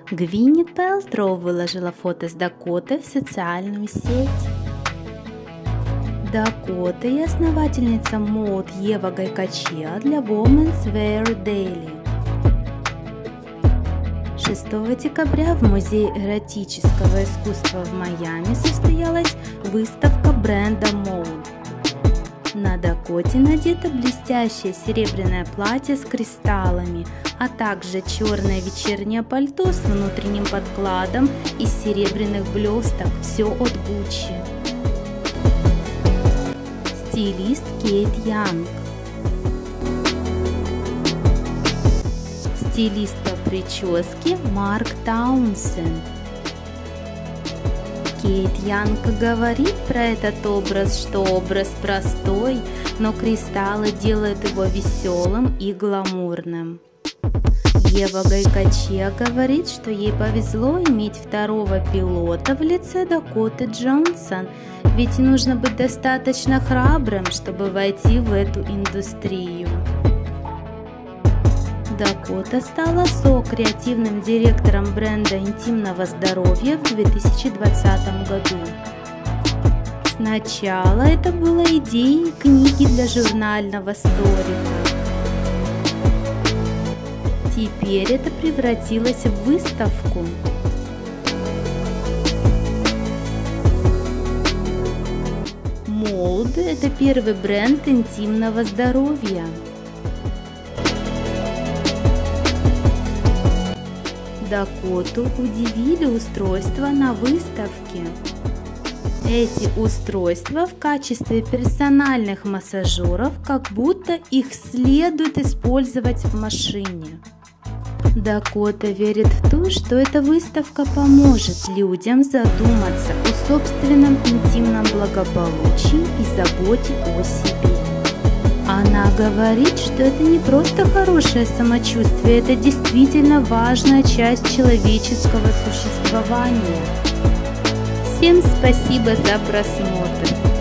Гвинет Пэлтроу выложила фото с Дакотой в социальную сеть. Дакота и основательница мод Ева Гайкачиа для Women's Wear Daily. 6 декабря в Музее эротического искусства в Майами состоялась выставка бренда Mode. На Дакоте надето блестящее серебряное платье с кристаллами, а также черное вечернее пальто с внутренним подкладом из серебряных блесток, все от Gucci. Стилист Кейт Янг. Стилист по прическе Марк Таунсенд. Кейт Янг говорит про этот образ, что образ простой, но кристаллы делают его веселым и гламурным. Ева Гайкачиа говорит, что ей повезло иметь второго пилота в лице Дакоты Джонсон, ведь нужно быть достаточно храбрым, чтобы войти в эту индустрию. Дакота стала со-креативным директором бренда интимного здоровья в 2020 году. Сначала это была идея книги для журнального столика. Теперь это превратилось в выставку. Mode – это первый бренд интимного здоровья. Дакоту удивили устройства на выставке. Эти устройства в качестве персональных массажеров, как будто их следует использовать в машине. Дакота верит в то, что эта выставка поможет людям задуматься о собственном интимном благополучии и заботе о себе. Она говорит, что это не просто хорошее самочувствие, это действительно важная часть человеческого существования. Всем спасибо за просмотр.